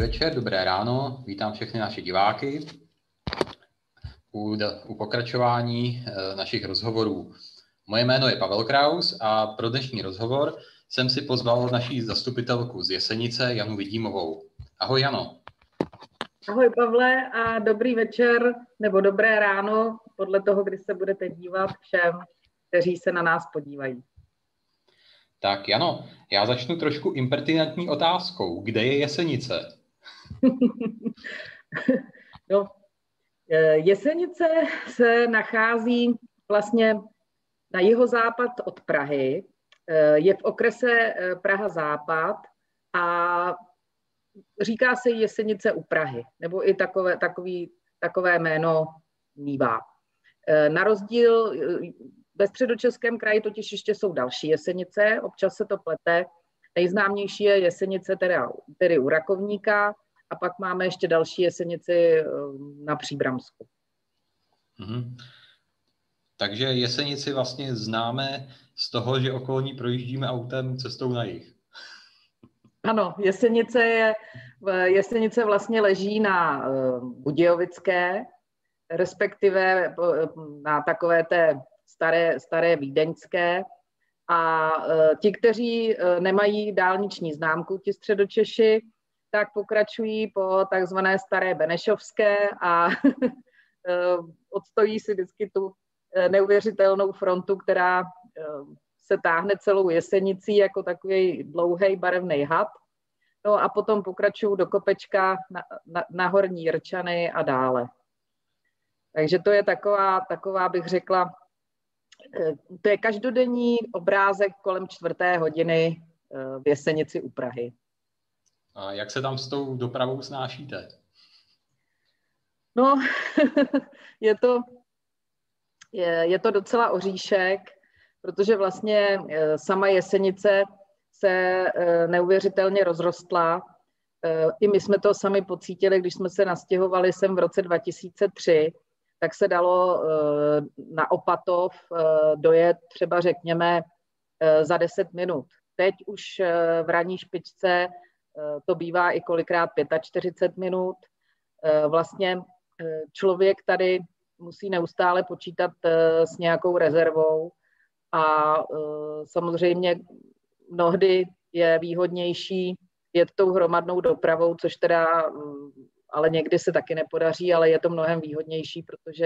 večer, dobré ráno, vítám všechny naše diváky u pokračování našich rozhovorů. Moje jméno je Pavel Kraus a pro dnešní rozhovor jsem si pozval naší zastupitelku z Jesenice, Janu Vidímovou. Ahoj, Jano. Ahoj, Pavle, a dobrý večer nebo dobré ráno, podle toho, kdy se budete dívat všem, kteří se na nás podívají. Tak, Jano, já začnu trošku impertinentní otázkou. Kde je Jesenice? No, Jesenice se nachází vlastně na jihozápad od Prahy, je v okrese Praha-Západ a říká se Jesenice u Prahy, nebo i takové jméno mívá. Na rozdíl ve Středočeském kraji totiž ještě jsou další Jesenice, občas se to plete. Nejznámější je Jesenice tedy u Rakovníka a pak máme ještě další Jesenici na Příbramsku. Takže Jesenici vlastně známe z toho, že okolo ní projíždíme autem cestou na jih. Ano, Jesenice vlastně leží na Budějovické, respektive na takové té staré vídeňské. A ti, kteří nemají dálniční známku, ti Středočeši, tak pokračují po takzvané staré Benešovské a odstojí si vždycky tu neuvěřitelnou frontu, která se táhne celou Jesenicí jako takový dlouhý barevný had. No a potom pokračují do Kopečka na Horní Jirčany a dále. Takže to je taková bych řekla, to je každodenní obrázek kolem 4:00 v Jesenici u Prahy. A jak se tam s tou dopravou snášíte? No, je to docela oříšek, protože vlastně sama Jesenice se neuvěřitelně rozrostla. I my jsme to sami pocítili, když jsme se nastěhovali sem v roce 2003, tak se dalo na Opatov dojet třeba řekněme za 10 minut. Teď už v ranní špičce to bývá i kolikrát 45 minut. Vlastně člověk tady musí neustále počítat s nějakou rezervou a samozřejmě mnohdy je výhodnější jet tou hromadnou dopravou, což teda ale někdy se taky nepodaří, ale je to mnohem výhodnější, protože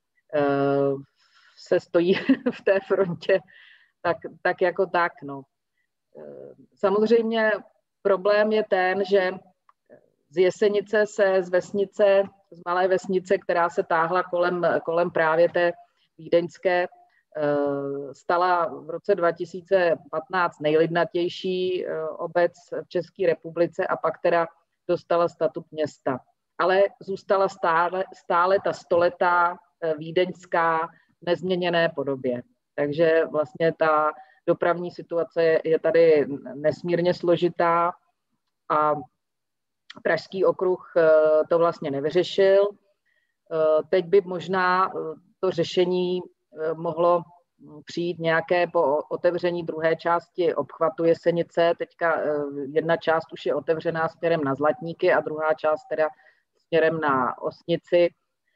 se stojí v té frontě tak jako tak. No. Samozřejmě problém je ten, že z Jesenice se z malé vesnice, která se táhla kolem právě té vídeňské, stala v roce 2015 nejlidnatější obec v České republice a pak teda dostala statut města. Ale zůstala stále ta stoletá vídeňská v nezměněné podobě. Takže vlastně ta dopravní situace je tady nesmírně složitá a Pražský okruh to vlastně nevyřešil. Teď by možná to řešení mohlo přijít nějaké po otevření druhé části obchvatu Jesenice. Teďka jedna část už je otevřená směrem na Zlatníky a druhá část teda směrem na Osnici.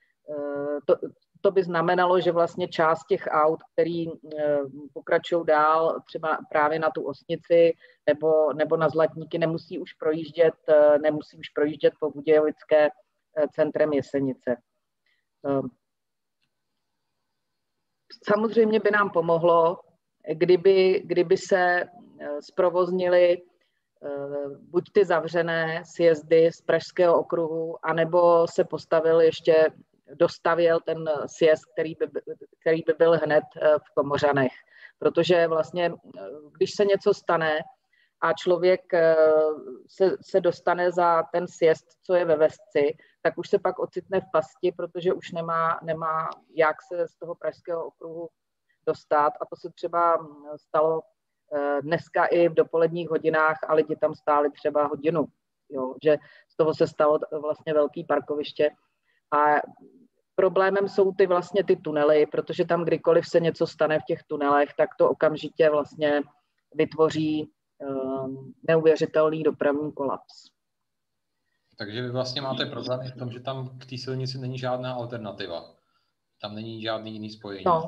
To by znamenalo, že vlastně část těch aut, který pokračují dál třeba právě na tu Osnici nebo na Zlatníky, nemusí už projíždět po Budějovické centrem Jesenice. Samozřejmě by nám pomohlo, kdyby se zprovoznily buď ty zavřené sjezdy z Pražského okruhu, anebo se dostavěl ten sjezd, který by byl hned v Komořanech. Protože vlastně, když se něco stane a člověk se dostane za ten sjezd, co je ve Vesci, tak už se pak ocitne v pasti, protože už nemá jak se z toho Pražského okruhu dostat. A to se třeba stalo dneska i v dopoledních hodinách a lidi tam stáli třeba hodinu. Jo, že z toho se stalo vlastně velký parkoviště. A problémem jsou vlastně ty tunely, protože tam kdykoliv se něco stane v těch tunelech, tak to okamžitě vlastně vytvoří neuvěřitelný dopravní kolaps. Takže vy vlastně máte problém v tom, že tam k té silnici není žádná alternativa. Tam není žádný jiný spojení. No,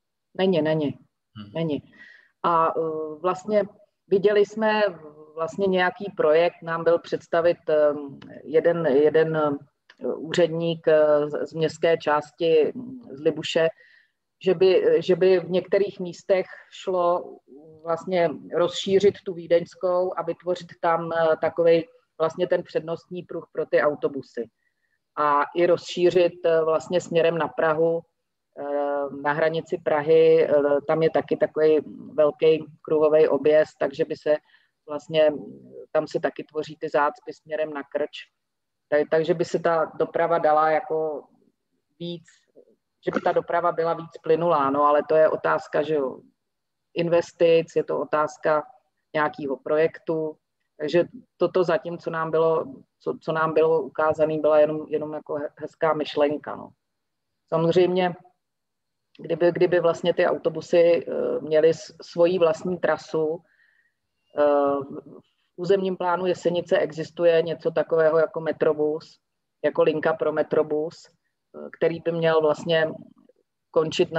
není. A vlastně viděli jsme vlastně nějaký projekt, nám byl představit jeden úředník z městské části z Libuše, že by v některých místech šlo vlastně rozšířit tu vídeňskou a vytvořit tam takovej vlastně ten přednostní pruh pro ty autobusy. A i rozšířit vlastně směrem na Prahu, na hranici Prahy, tam je taky takový velký kruhový objezd, takže by se vlastně, tam se taky tvoří ty zácpy směrem na Krč. Takže by se ta doprava dala jako víc, že by ta doprava byla víc plynulá, no, ale to je otázka, že jo, investic, je to otázka nějakého projektu, takže toto zatím, co nám bylo ukázané, byla jenom jako hezká myšlenka, no. Samozřejmě, kdyby vlastně ty autobusy měly svoji vlastní trasu, v územním plánu Jesenice existuje něco takového jako metrobus, jako linka pro metrobus, který by měl vlastně končit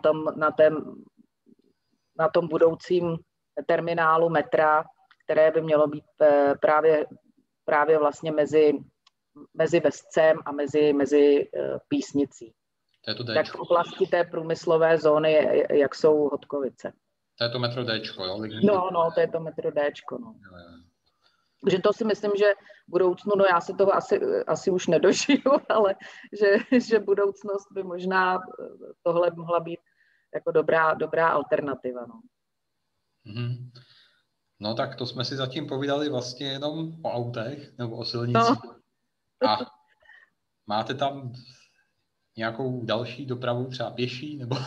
na tom budoucím terminálu metra, které by mělo být právě vlastně mezi Vescem a mezi Písnicí. Tak v oblasti té průmyslové zóny, jak jsou Hodkovice. To je to metro Dčko, jo? No, to je to metro Dčko, no. Takže to si myslím, že v budoucnu, no já se toho asi už nedožiju, ale že budoucnost by možná tohle mohla být jako dobrá alternativa, no. Mm-hmm. No tak to jsme si zatím povídali vlastně jenom o autech nebo o silnicích. No. A máte tam nějakou další dopravu, třeba pěší, nebo...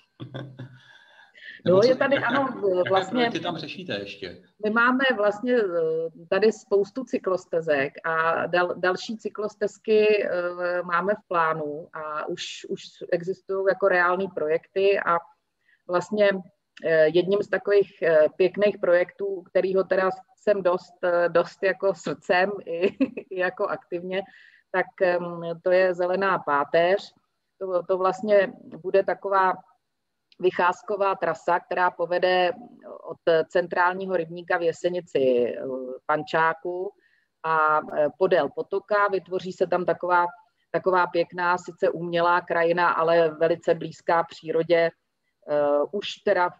No, je tady, ano, vlastně... Ty tam řešíte ještě? My máme vlastně tady spoustu cyklostezek a další cyklostezky máme v plánu a už existují jako reální projekty a vlastně jedním z takových pěkných projektů, kterýho teda jsem dost jako srdcem i jako aktivně, tak to je Zelená páteř. To vlastně bude taková vycházková trasa, která povede od centrálního rybníka v Jesenici Pančáku a podél potoka. Vytvoří se tam taková pěkná, sice umělá krajina, ale velice blízká přírodě. Už teda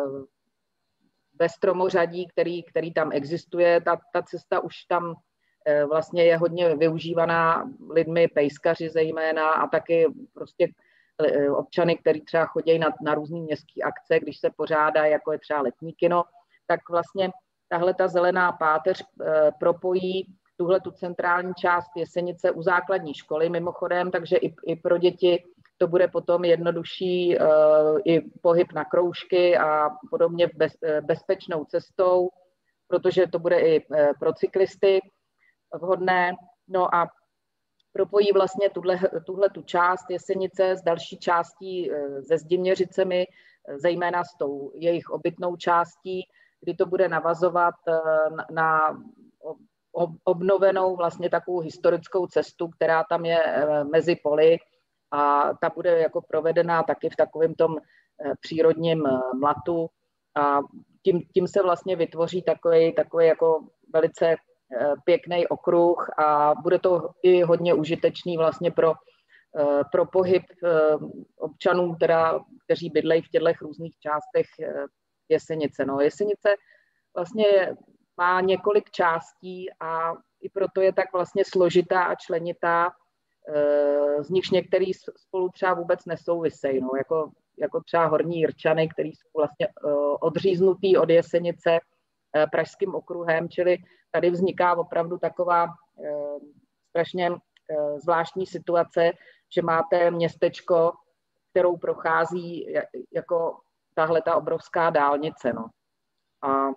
ve stromořadí, který tam existuje, ta cesta už tam vlastně je hodně využívaná lidmi, pejskaři zejména a taky prostě občany, kteří třeba chodí na různé městské akce, když se pořádá, jako je třeba letní kino, tak vlastně tahle ta Zelená páteř propojí tu centrální část Jesenice u základní školy mimochodem, takže i pro děti to bude potom jednodušší i pohyb na kroužky a podobně bezpečnou cestou, protože to bude i pro cyklisty vhodné. No a propojí vlastně tu část Jesenice s další částí se Zdiměřicemi, zejména s tou jejich obytnou částí, kdy to bude navazovat na obnovenou vlastně takovou historickou cestu, která tam je mezi poli a ta bude jako provedená taky v takovém tom přírodním mlatu a tím se vlastně vytvoří takový jako velice pěkný okruh a bude to i hodně užitečný vlastně pro pohyb občanů, kteří bydlejí v těchto různých částech Jesenice. No, Jesenice vlastně má několik částí a i proto je tak vlastně složitá a členitá, z nichž některý spolu třeba vůbec nesouvisejí, no, jako třeba Horní Jirčany, který jsou vlastně odříznutý od Jesenice pražským okruhem, čili tady vzniká opravdu taková strašně zvláštní situace, že máte městečko, kterou prochází jako tahle ta obrovská dálnice. No. A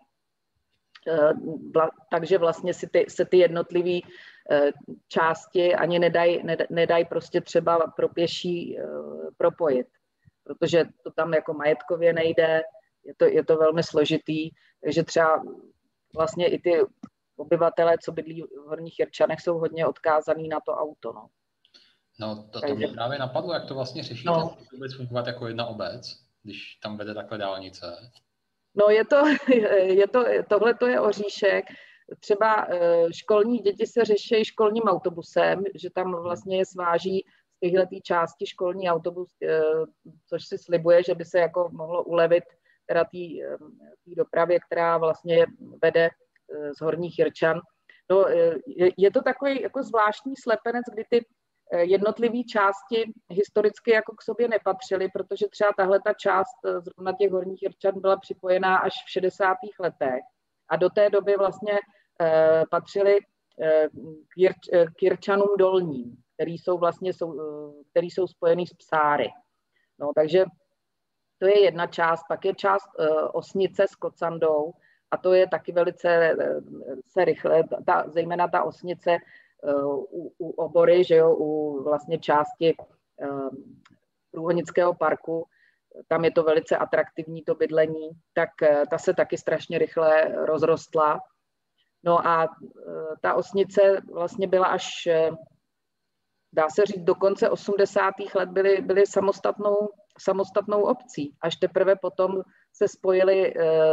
takže vlastně se ty jednotlivé části ani nedají prostě třeba pro pěší propojit, protože to tam jako majetkově nejde, je to velmi složitý, takže třeba vlastně i ty obyvatelé, co bydlí v Horních Jirčanech, jsou hodně odkázaný na to auto. No. No, to mě právě napadlo, jak to vlastně řešíte, no. vůbec fungovat jako jedna obec, když tam vede takhle dálnice. No tohle to je oříšek. Třeba školní děti se řeší školním autobusem, že tam vlastně je sváží z téhletý části školní autobus, což si slibuje, že by se jako mohlo ulevit teda té dopravě, která vlastně vede z Horních Jirčan. No, je to takový jako zvláštní slepenec, kdy ty jednotlivé části historicky jako k sobě nepatřily, protože třeba tahle ta část zrovna těch Horních Jirčan byla připojená až v 60. letech a do té doby vlastně patřily k Jirčanům dolním, který jsou spojený s Psáry. No, takže to je jedna část, pak je část Osnice s Kocandou a to je taky velice se rychle, zejména ta Osnice u Obory, že jo, u vlastně části Průhonického parku, tam je to velice atraktivní to bydlení, tak ta se taky strašně rychle rozrostla. No a ta Osnice vlastně byla až, dá se říct, do konce 80. let byly samostatnou obcí. Až teprve potom se spojily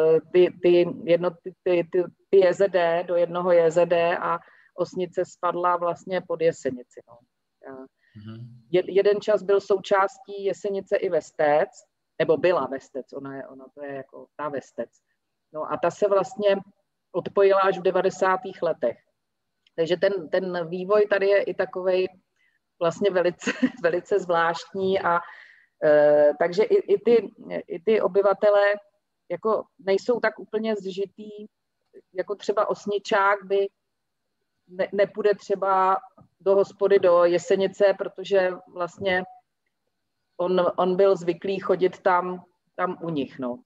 ty JZD do jednoho JZD a Osnice spadla vlastně pod Jesenici. No. Jeden čas byl součástí Jesenice i Vestec, nebo byla Vestec, ona to je jako ta Vestec. No a ta se vlastně odpojila až v 90. letech. Takže ten vývoj tady je i takovej vlastně velice, velice zvláštní a takže i ty obyvatelé jako nejsou tak úplně zžitý, jako třeba Osničák by nepůjde třeba do hospody do Jesenice, protože vlastně on byl zvyklý chodit tam u nich. No.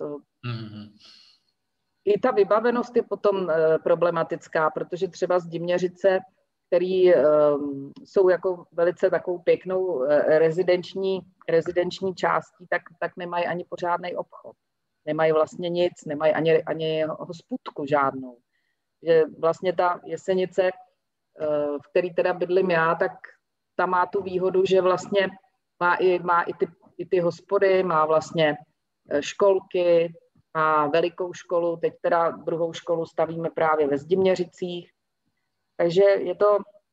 I ta vybavenost je potom problematická, protože třeba z Dimněřice, který jsou jako velice takovou pěknou rezidenční částí, tak nemají ani pořádný obchod. Nemají vlastně nic, nemají ani hospůdku žádnou. Že vlastně ta Jesenice, v který teda bydlím já, tak ta má tu výhodu, že vlastně má i ty hospody, má vlastně školky, má velikou školu, teď teda druhou školu stavíme právě ve Zdimněřicích. Takže je to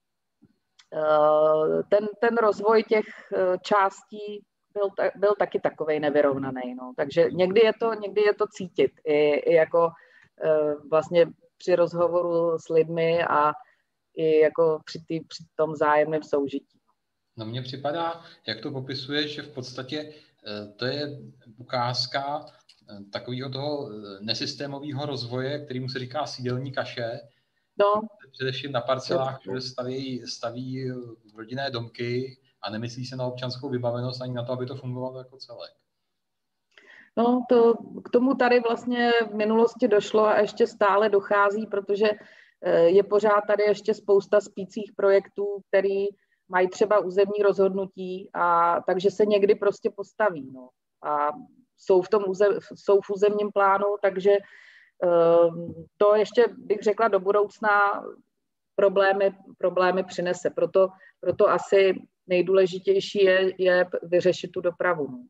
ten rozvoj těch částí byl taky takovej nevyrovnaný. No. Takže někdy je to cítit i jako vlastně při rozhovoru s lidmi a i jako při tom vzájemném soužití. No mně připadá, jak to popisuješ, že v podstatě to je ukázka takového toho nesystémového rozvoje, kterýmu se říká sídelní kaše. No. Především na parcelách, kde staví rodinné domky a nemyslí se na občanskou vybavenost ani na to, aby to fungovalo jako celek. No, k tomu tady vlastně v minulosti došlo a ještě stále dochází, protože je pořád tady ještě spousta spících projektů, který mají třeba územní rozhodnutí, a takže se někdy prostě postaví. No. A jsou v územním plánu, takže to ještě bych řekla do budoucna problémy přinese. Proto asi nejdůležitější je vyřešit tu dopravu.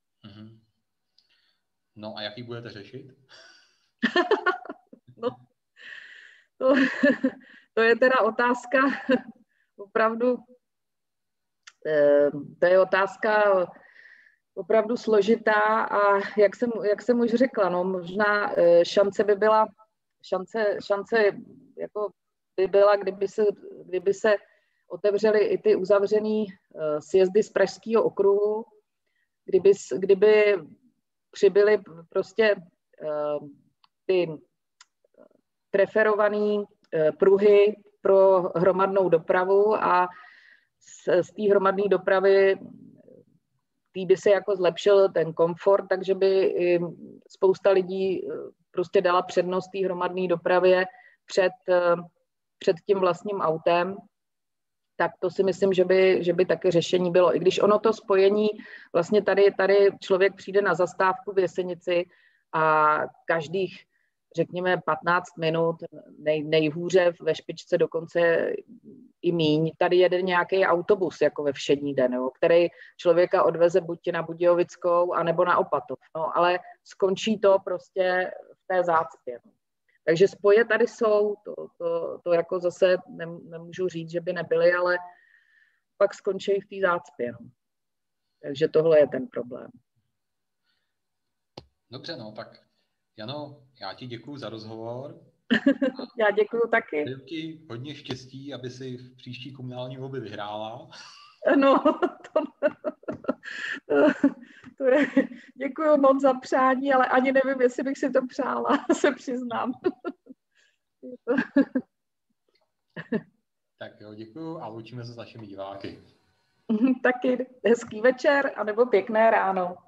No a jak ji budete řešit? No, to je teda otázka opravdu, to je otázka opravdu složitá a jak jsem už řekla, no, možná šance by byla kdyby se otevřely i ty uzavřený sjezdy z Pražského okruhu, kdyby přibyly prostě ty preferované pruhy pro hromadnou dopravu a z té hromadné dopravy by se jako zlepšil ten komfort, takže by spousta lidí prostě dala přednost té hromadné dopravě před tím vlastním autem, tak to si myslím, že by taky řešení bylo. I když ono to spojení, vlastně tady člověk přijde na zastávku v Jesenici a každých, řekněme 15 minut, nejhůře ve špičce dokonce i míň. Tady jede nějaký autobus jako ve všední den, jo, který člověka odveze buď na Budějovickou, anebo na Opatov. No, ale skončí to prostě v té zácpě. No. Takže spoje tady jsou, to jako zase nemůžu říct, že by nebyly, ale pak skončí v té zácpě. No. Takže tohle je ten problém. Dobře, no tak Jano, já ti děkuju za rozhovor. Já děkuju taky. Přeju ti hodně štěstí, aby si v příští komunální volby vyhrála. No, to je, děkuju moc za přání, ale ani nevím, jestli bych si to přála, se přiznám. Tak jo, děkuju a loučíme se s našimi diváky. Taky hezký večer, anebo pěkné ráno.